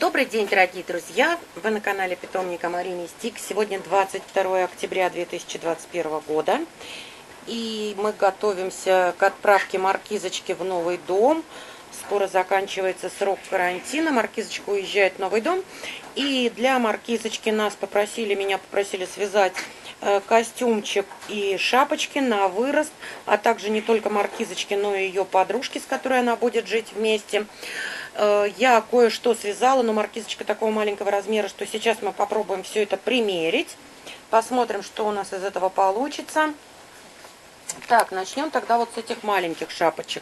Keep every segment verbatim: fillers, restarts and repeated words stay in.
Добрый день, дорогие друзья! Вы на канале питомника Марине Стик. Сегодня двадцать второе октября две тысячи двадцать первого года. И мы готовимся к отправке маркизочки в новый дом. Скоро заканчивается срок карантина. Маркизочка уезжает в новый дом. И для маркизочки нас попросили, меня попросили связать костюмчик и шапочки на вырост, а также не только маркизочки, но и ее подружки, с которой она будет жить вместе. Я кое-что связала, но маркизочка такого маленького размера, что сейчас мы попробуем все это примерить. Посмотрим, что у нас из этого получится. Так, начнем тогда вот с этих маленьких шапочек.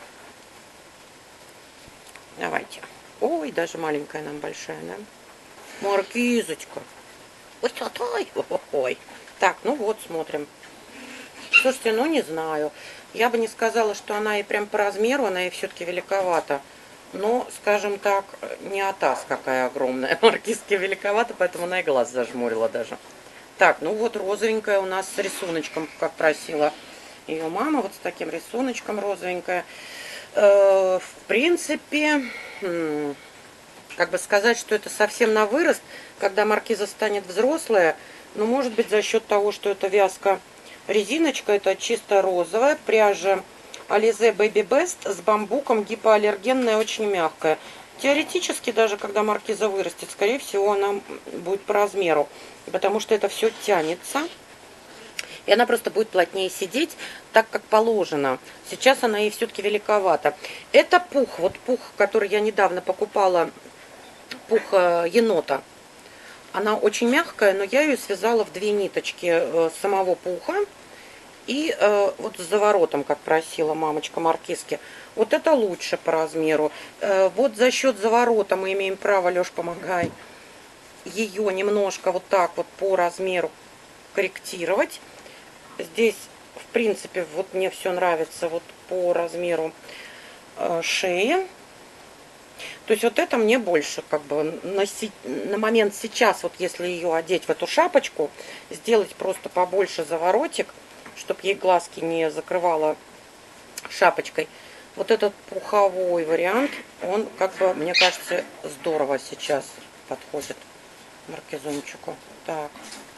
Давайте. Ой, даже маленькая нам большая, да? Маркизочка. Ой, ой. Так, ну вот, смотрим. Слушайте, ну не знаю. Я бы не сказала, что она и прям по размеру, она и все-таки великовата. Но, скажем так, не атас какая огромная. Маркизке великовата, поэтому она и глаз зажмурила даже. Так, ну вот розовенькая у нас с рисуночком, как просила ее мама. Вот с таким рисуночком розовенькая. Э, в принципе, как бы сказать, что это совсем на вырост, когда маркиза станет взрослая. Но может быть за счет того, что это вязка резиночка, это чисто розовая, пряжа Alize Baby Best с бамбуком, гипоаллергенная, очень мягкая. Теоретически, даже когда маркиза вырастет, скорее всего, она будет по размеру, потому что это все тянется. И она просто будет плотнее сидеть, так как положено. Сейчас она ей все-таки великовата. Это пух, вот пух, который я недавно покупала, пух енота. Она очень мягкая, но я ее связала в две ниточки самого пуха. И э, вот с заворотом, как просила мамочка маркизки. Вот это лучше по размеру. Э, вот за счет заворота мы имеем право, Леш, помогай, ее немножко вот так вот по размеру корректировать. Здесь, в принципе, вот мне все нравится вот по размеру э, шеи. То есть вот это мне больше, как бы, на, си на момент сейчас, вот если ее одеть в эту шапочку, сделать просто побольше заворотик, чтобы ей глазки не закрывала шапочкой. Вот этот пуховой вариант, он, как бы, мне кажется, здорово сейчас подходит маркизончику. Так.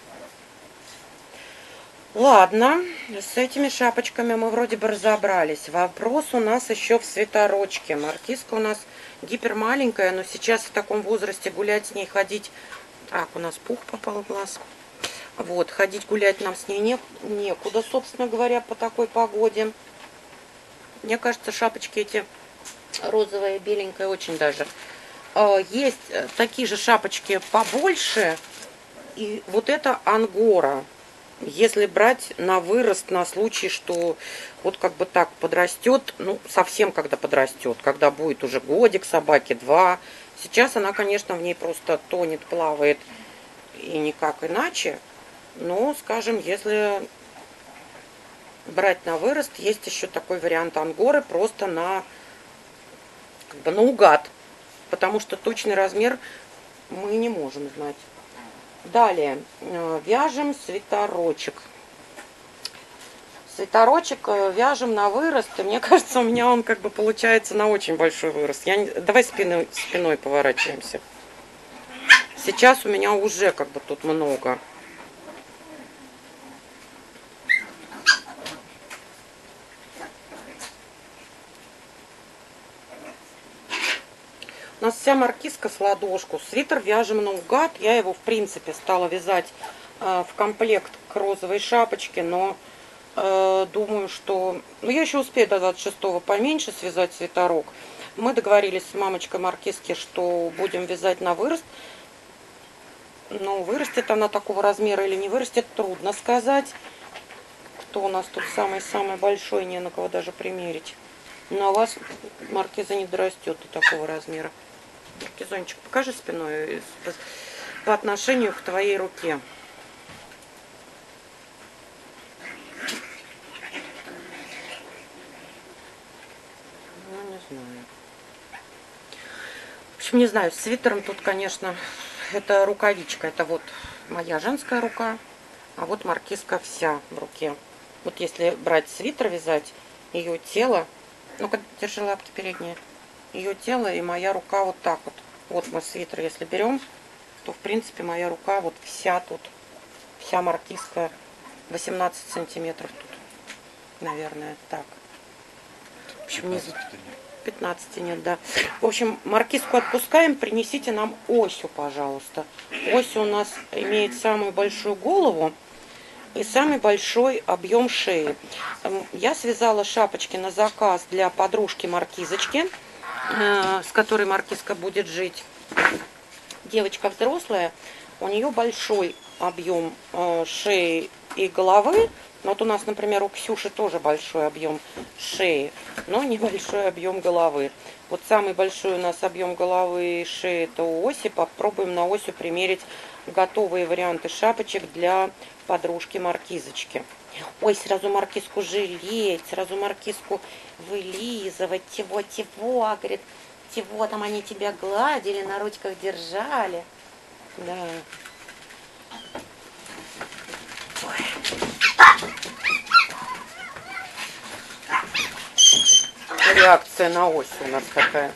Ладно, с этими шапочками мы вроде бы разобрались. Вопрос у нас еще в свитерочке. Маркизка у нас гипер маленькая, но сейчас в таком возрасте гулять с ней, ходить... Так, у нас пух попал в глаз. Вот, ходить гулять нам с ней не, некуда, собственно говоря, по такой погоде. Мне кажется, шапочки эти розовая, беленькая, очень даже. Есть такие же шапочки побольше. И вот это ангора. Если брать на вырост, на случай, что вот как бы так подрастет, ну, совсем когда подрастет, когда будет уже годик собаке, два. Сейчас она, конечно, в ней просто тонет, плавает и никак иначе. Но, скажем, если брать на вырост, есть еще такой вариант ангоры, просто на, как бы, наугад. Потому что точный размер мы не можем знать. Далее вяжем свитерочек. Свитерочек вяжем на вырост. И мне кажется, у меня он как бы получается на очень большой вырост. Я не... Давай спиной, спиной поворачиваемся. Сейчас у меня уже как бы тут много. У нас вся маркизка с ладошку. Свитер вяжем наугад. Я его, в принципе, стала вязать э, в комплект к розовой шапочке, но э, думаю, что... Ну, я еще успею до двадцать шестого поменьше связать свитерок. Мы договорились с мамочкой маркизки, что будем вязать на вырост. Но вырастет она такого размера или не вырастет, трудно сказать. Кто у нас тут самый-самый большой, не на кого даже примерить. Но у вас маркиза не дорастет до такого размера. Маркизончик, покажи спиной по отношению к твоей руке. Ну, не знаю. В общем, не знаю, с свитером тут, конечно, это рукавичка. Это вот моя женская рука, а вот маркизка вся в руке. Вот если брать свитер, вязать, ее тело... Ну-ка, держи лапки передние. Ее тело и моя рука вот так вот. Вот мой свитер, если берем, то в принципе моя рука вот вся тут, вся маркизка восемнадцать сантиметров тут, наверное, так. В общем, не пятнадцать нет, да. В общем, маркизку отпускаем, принесите нам Осю, пожалуйста. Ося у нас имеет самую большую голову и самый большой объем шеи. Я связала шапочки на заказ для подружки маркизочки, с которой маркизка будет жить. Девочка взрослая, у нее большой объем шеи и головы. Вот у нас, например, у Ксюши тоже большой объем шеи, но небольшой объем головы. Вот самый большой у нас объем головы и шеи это у Оси. Попробуем на Осю примерить готовые варианты шапочек для подружки маркизочки. Ой, сразу маркизку жалеть, сразу маркизку вылизывать. Чего, чего, говорит, чего там они тебя гладили, на ручках держали. Да. Ой. Реакция на Осю у нас такая.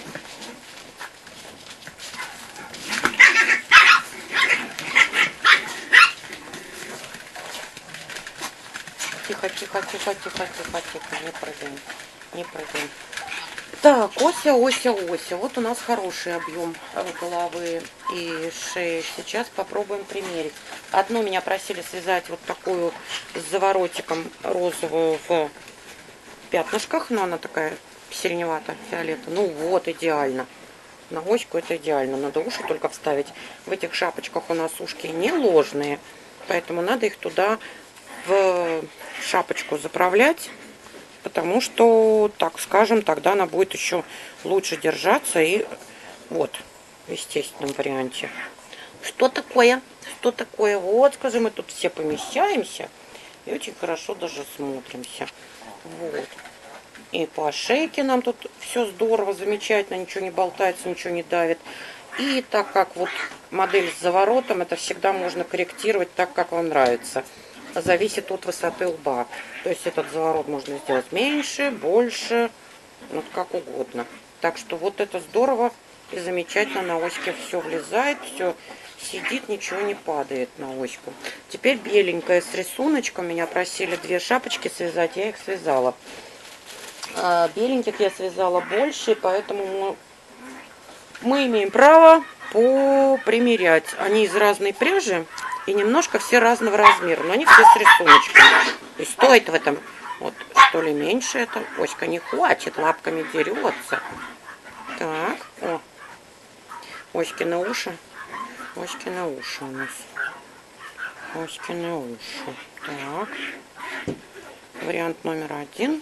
Тихо, тихо, тихо, тихо, тихо, тихо, не прыгаем, не прыгаем. Так, Ося, Ося, Ося. Вот у нас хороший объем головы и шеи. Сейчас попробуем примерить. Одну меня просили связать вот такую с заворотиком розовую в пятнышках, но она такая сиреневато-фиолетовая. Ну вот, идеально. На Оську это идеально. Надо уши только вставить. В этих шапочках у нас ушки не ложные, поэтому надо их туда в шапочку заправлять, потому что, так скажем, тогда она будет еще лучше держаться и вот в естественном варианте. Что такое? Что такое? Вот, скажем, мы тут все помещаемся и очень хорошо даже смотримся. Вот. И по шейке нам тут все здорово, замечательно, ничего не болтается, ничего не давит. И так как вот модель с заворотом, это всегда можно корректировать так, как вам нравится. Зависит от высоты лба. То есть этот заворот можно сделать меньше, больше, вот как угодно. Так что вот это здорово и замечательно. На Оське все влезает, все сидит, ничего не падает на Оську. Теперь беленькая с рисуночком. Меня просили две шапочки связать, я их связала. А беленьких я связала больше, поэтому мы имеем право попримерять. Они из разной пряжи. И немножко все разного размера, но они все с рисуночками. И стоит в этом, вот, что ли, меньше это. Оська не хватит, лапками дерется. Так, о. Оськины уши. Оськины уши у нас. Оськины уши. Так. Вариант номер один.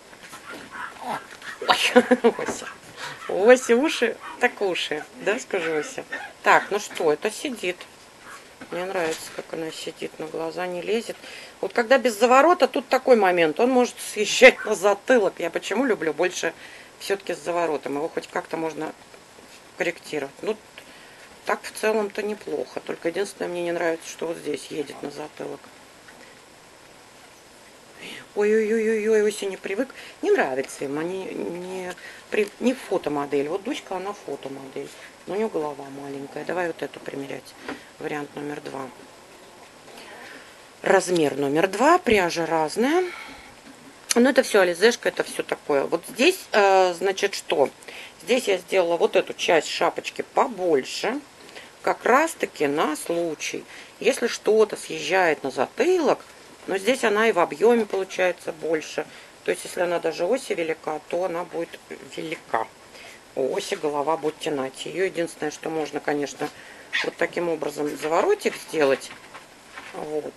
Ой, Ося. Ося, уши, так уши. Да, скажу, Ося. Так, ну что, это сидит. Мне нравится, как она сидит, на глаза не лезет. Вот когда без заворота, тут такой момент. Он может съезжать на затылок. Я почему люблю больше все-таки с заворотом. Его хоть как-то можно корректировать. Ну, так в целом-то неплохо. Только единственное, мне не нравится, что вот здесь едет на затылок. Ой-ой-ой-ой, Ося не привык. Не нравится им. Они не, не фотомодель. Вот дочка, она фотомодель. Но у нее голова маленькая. Давай вот эту примерять. Вариант номер два. Размер номер два. Пряжа разная. Но это все ализешка, это все такое. Вот здесь, э, значит, что? Здесь я сделала вот эту часть шапочки побольше. Как раз-таки на случай, если что-то съезжает на затылок. Но здесь она и в объеме получается больше. То есть, если она даже оси велика, то она будет велика. У Оси голова будете нать. Ее единственное, что можно, конечно, вот таким образом заворотик сделать. Вот.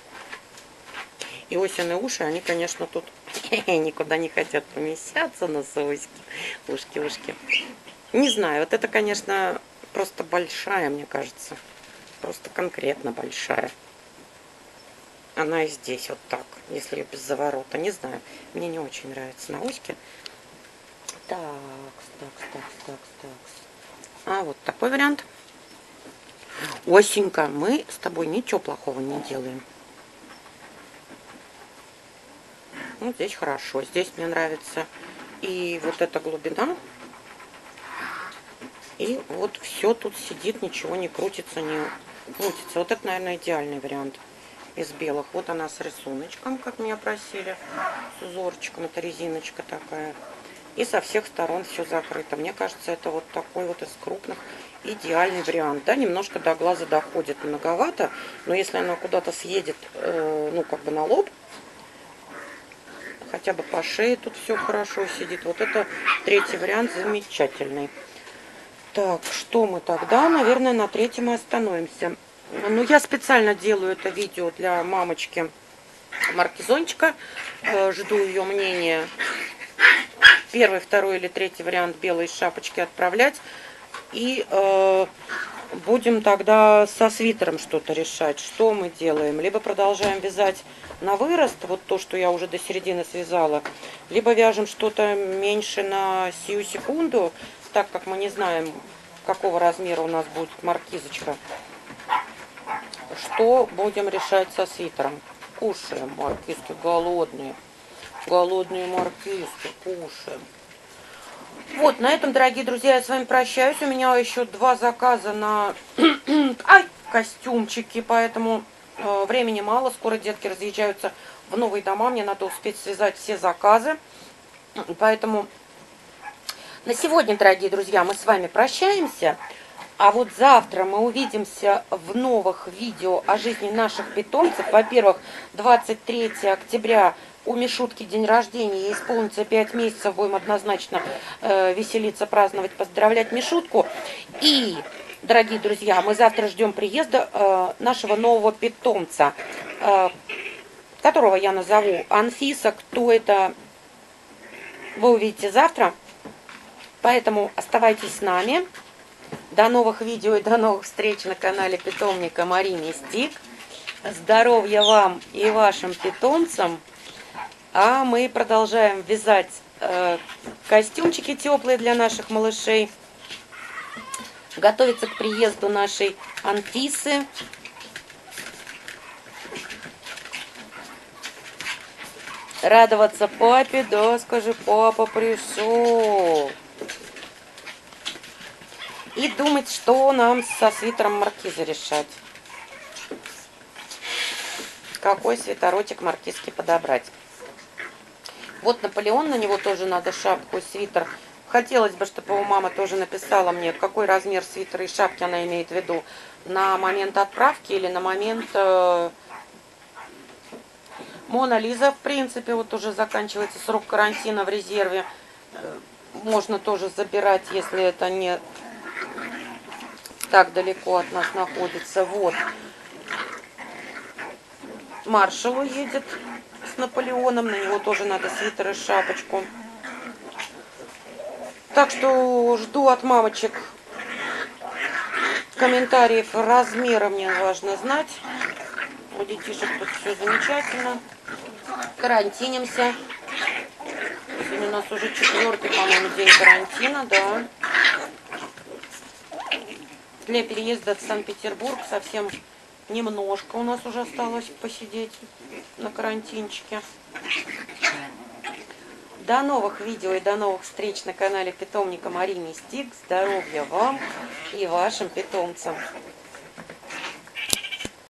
И Осины уши, они, конечно, тут никуда не хотят помещаться на Оське. Ушки, ушки. Не знаю, вот это, конечно, просто большая, мне кажется. Просто конкретно большая. Она и здесь вот так, если ее без заворота. Не знаю, мне не очень нравится на Оське. Так, так, так, так, так. А вот такой вариант. Осенька, мы с тобой ничего плохого не делаем. Ну, здесь хорошо. Здесь мне нравится и вот эта глубина. И вот все тут сидит, ничего не крутится, не крутится. Вот это, наверное, идеальный вариант из белых. Вот она с рисуночком, как меня просили, с узорчиком. Это резиночка такая. И со всех сторон все закрыто. Мне кажется, это вот такой вот из крупных идеальный вариант. Да, немножко до глаза доходит многовато, но если она куда-то съедет, э, ну, как бы на лоб, хотя бы по шее тут все хорошо сидит. Вот это третий вариант замечательный. Так, что мы тогда, наверное, на третьем и остановимся. Ну, я специально делаю это видео для мамочки Маркизончика. Э, жду ее мнения. Первый, второй или третий вариант белой шапочки отправлять. И э, будем тогда со свитером что-то решать. Что мы делаем? Либо продолжаем вязать на вырост, вот то, что я уже до середины связала. Либо вяжем что-то меньше на сию секунду, так как мы не знаем, какого размера у нас будет маркизочка. Что будем решать со свитером? Кушаем, маркизки голодные. Голодные маркизки, кушаем. Вот, на этом, дорогие друзья, я с вами прощаюсь. У меня еще два заказа на Ай, костюмчики, поэтому э, времени мало. Скоро детки разъезжаются в новые дома. Мне надо успеть связать все заказы. Поэтому на сегодня, дорогие друзья, мы с вами прощаемся. А вот завтра мы увидимся в новых видео о жизни наших питомцев. Во-первых, двадцать третьего октября у Мишутки день рождения, ей исполнится пять месяцев, будем однозначно э, веселиться, праздновать, поздравлять Мишутку. И, дорогие друзья, мы завтра ждем приезда э, нашего нового питомца, э, которого я назову Анфиса. Кто это, вы увидите завтра. Поэтому оставайтесь с нами. До новых видео и до новых встреч на канале питомника Мари Мистик. Здоровья вам и вашим питомцам. А мы продолжаем вязать э, костюмчики теплые для наших малышей. Готовиться к приезду нашей Анфисы. Радоваться папе, да, скажи, папа пришел. И думать, что нам со свитером маркизы решать. Какой свитерочек маркизки подобрать. Вот Наполеон, на него тоже надо шапку и свитер. Хотелось бы, чтобы у мамы тоже написала мне, какой размер свитера и шапки она имеет в виду. На момент отправки или на момент... Э... Мона Лиза, в принципе, вот уже заканчивается срок карантина в резерве. Можно тоже забирать, если это не так далеко от нас находится. Вот. Маршал уедет с Наполеоном, на него тоже надо свитер и шапочку. Так что жду от мамочек комментариев. Размеры мне важно знать. У детишек тут все замечательно. Карантинимся. Сегодня у нас уже четвертый, по-моему, день карантина, да. Для переезда в Санкт-Петербург совсем немножко у нас уже осталось посидеть на карантинчике. До новых видео и до новых встреч на канале питомника Мари Мистик. Здоровья вам и вашим питомцам.